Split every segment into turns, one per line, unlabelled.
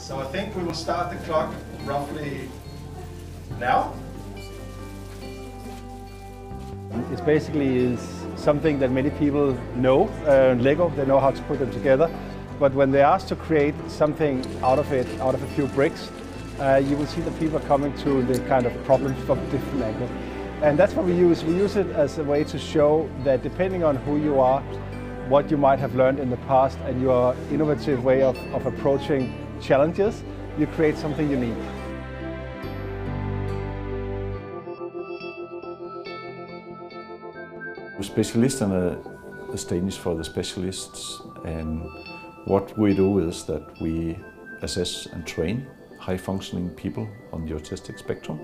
So I think we will start the clock roughly now.
It basically is something that many people know, Lego, they know how to put them together. But when they're asked to create something out of it, out of a few bricks, you will see that people are coming to the kind of problems from different angles. And that's what we use. We use it as a way to show that depending on who you are, what you might have learned in the past, and your innovative way of approaching challenges, you create something unique.
Specialisterne is Danish for the specialists, and what we do is that we assess and train high-functioning people on the autistic spectrum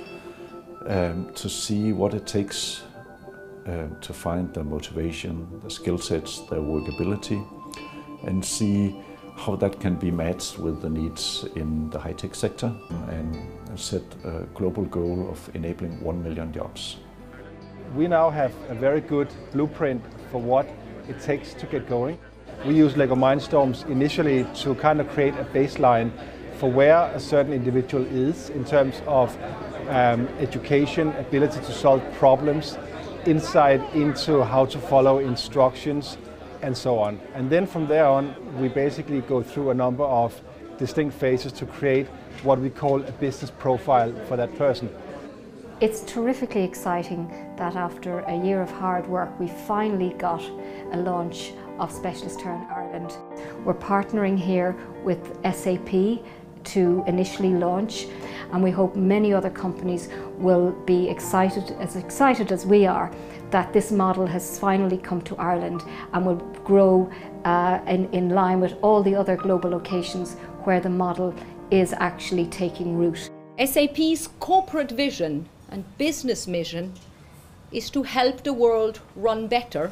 to see what it takes to find their motivation, their skill sets, their workability, and see how that can be matched with the needs in the high-tech sector, and set a global goal of enabling 1 million jobs.
We now have a very good blueprint for what it takes to get going. We use Lego Mindstorms initially to kind of create a baseline for where a certain individual is in terms of education, ability to solve problems, insight into how to follow instructions, and so on. And then from there on, we basically go through a number of distinct phases to create what we call a business profile for that person.
It's terrifically exciting that after a year of hard work, we finally got a launch of Specialist Turn Ireland. We're partnering here with SAP to initially launch, and we hope many other companies will be excited as we are that this model has finally come to Ireland and will grow in line with all the other global locations where the model is actually taking root.
SAP's corporate vision and business mission is to help the world run better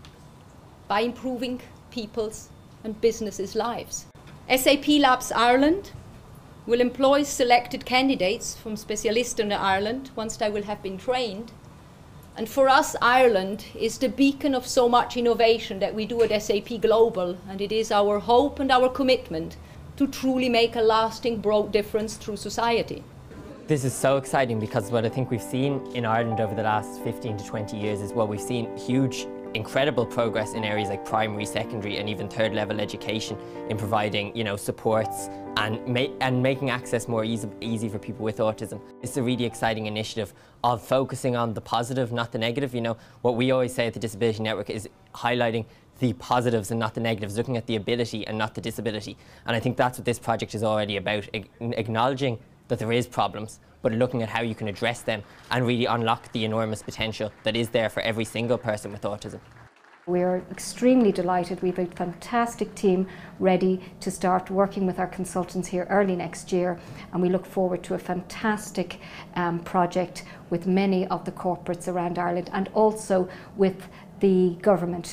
by improving people's and businesses' lives. SAP Labs Ireland will employ selected candidates from Specialisten Ireland once they will have been trained. And for us, Ireland is the beacon of so much innovation that we do at SAP Global, and it is our hope and our commitment to truly make a lasting, broad difference through society.
This is so exciting because what I think we've seen in Ireland over the last 15 to 20 years is we've seen huge, incredible progress in areas like primary, secondary and even third level education in providing, supports and making access more easy for people with autism. It's a really exciting initiative of focusing on the positive, not the negative. What we always say at the Disability Network is highlighting the positives and not the negatives, looking at the ability and not the disability. And I think that's what this project is already about, acknowledging that there is problems, but looking at how you can address them and really unlock the enormous potential that is there for every single person with autism.
We are extremely delighted. We have a fantastic team ready to start working with our consultants here early next year, and we look forward to a fantastic project with many of the corporates around Ireland and also with the government.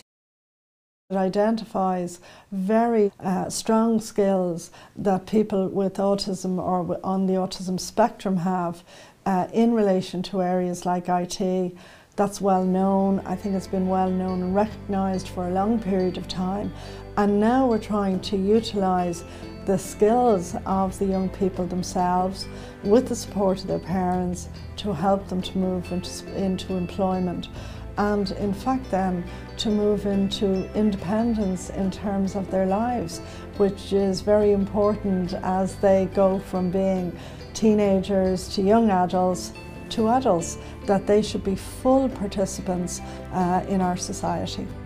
It identifies very strong skills that people with autism or on the autism spectrum have in relation to areas like IT. That's well known. I think it's been well known and recognised for a long period of time. And now we're trying to utilise the skills of the young people themselves with the support of their parents to help them to move into employment. And in fact then to move into independence in terms of their lives, which is very important as they go from being teenagers to young adults to adults, that they should be full participants in our society.